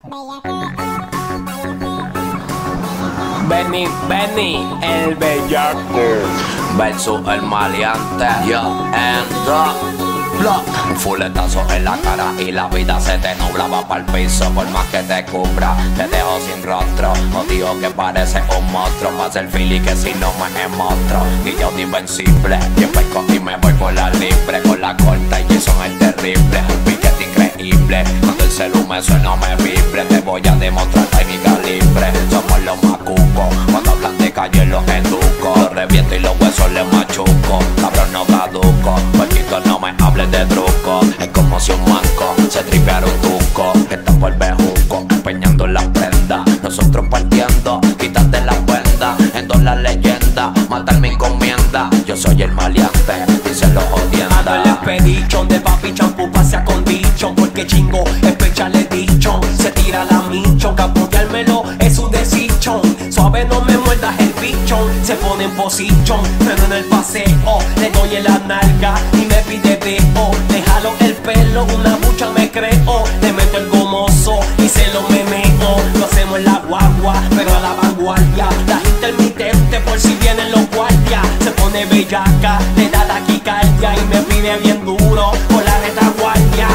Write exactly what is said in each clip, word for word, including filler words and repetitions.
Benny, Benny, el bellaco versus el maleante. Yo ando block. Un fuletazo en la cara y la vida se te nubla. Va pa'l piso por más que te cubra. Te dejo sin rostro, no digo que parece un monstruo. Pasa el fili que si no me es monstruo. Y yo de invencible, yo pesco y me voy por la libre. Con la corta y Jason el terrible. Un piquete increíble, cuando el celu me suena me vibre. Te voy a demostrar que mi calibre. Somos los macucos, cuando hablan de calle los educo. Los reviento y los huesos les machuco. Cabrón no caduco, poquito no me hables de truco. Es como si un manco se tripeara un tuco. Están por bejuco, empeñando en las prendas. Nosotros partiendo, quítate las vendas. En todas las leyendas, matar mi encomienda. Yo soy el maleante, dicen los jodiendas. Ando el expedition de papi champú pasea con dicho. Porque chingo, especial dicho. Se tira la micho, capoteármelo es un decision. Suave no me muerdas el bichón. Se pone en position, pero en el paseo le doy en la nalga y me pide veo. Le jalo el pelo, una bucha me creo. Le meto el gomoso y se lo memeo. Lo hacemos en la guagua, pero a la vanguardia. La intermitente por si vienen los guardias. Se pone bellaca, le da taquicardia y me pide bien duro por la retaguardia.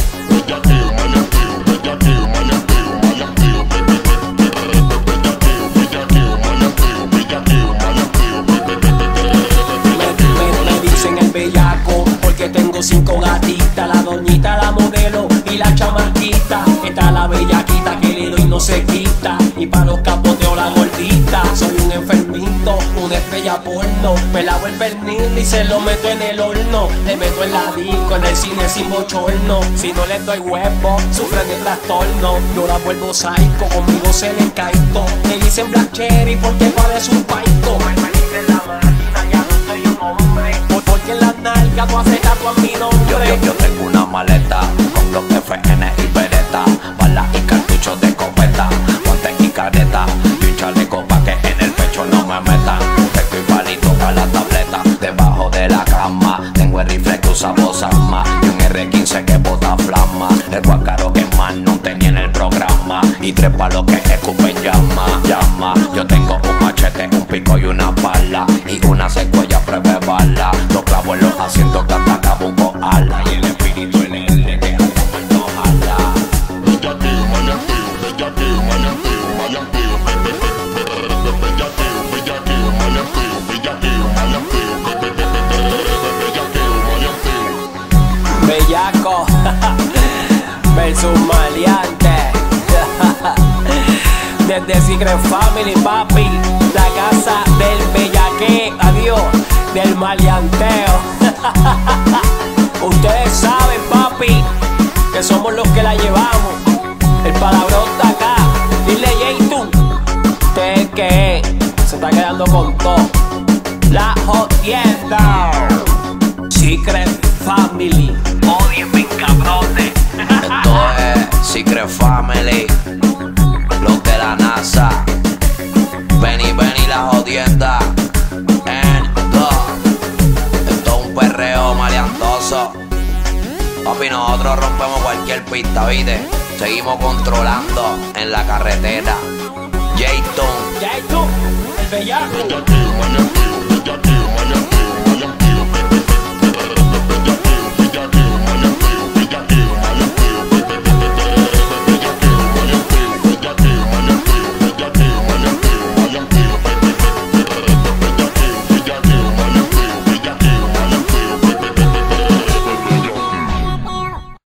Tengo cinco gatitas, la doñita, la modelo y la chamaquita. Está la bellaquita que le doy no se quita. Y pa' los capoteo la gordita. Soy un enfermito, una estrella porno. Me lavo el pernil y se lo meto en el horno. Le meto en la disco, en el cine sin bochorno. Si no le doy huevo, sufren de trastorno. Yo la vuelvo psycho, conmigo se le encaito. Me dicen Black Cherry porque parece un paito. Me en la máquina, ya no soy un hombre. Porque en las nalgas tú haces tatuar mi nombre. Yo, yo, yo tengo una maleta con los F N y Beretta, balas y cartuchos de escopeta, guantes y careta y un chaleco pa' que en el pecho no me metan. Pesco y palito pa' la tableta, debajo de la cama tengo el rifle que usa Bosama y un R quince que bota flama. El guacaro que más no tenía en el programa y tres palos que escupen llama, llama. Yo tengo un machete, un pico y una pala y una secuella pruebe bala. Los clavos en los asientos que ataca buco ala y el espíritu en él le queda como el no jala. Bellaqueo, maleanteo, bellaqueo, maleanteo, maleanteo, bellaqueo, bellaqueo, maleanteo, bellaqueo, maleanteo, bellaqueo, maleanteo. Bellaco versus maleante. Desde Secret Family, papi, la casa del bellaque, adiós, del maleanteo. Ustedes saben, papi, que somos los que la llevamos. El palabrón está acá. Dile, Jayton, usted que se está quedando con todo. La jodienda. Secret Family. Odienme, cabrones. Esto es Secret Family, los de la NASA. Benny, Benny, la jodienda. And the. Esto es un perreo maleantoso. Papi, nosotros rompemos cualquier pista, ¿viste? Seguimos controlando en la carretera. Jayton. Jayton, el bellaco. Bellaqueo, maleanteo, bellaqueo, maleanteo.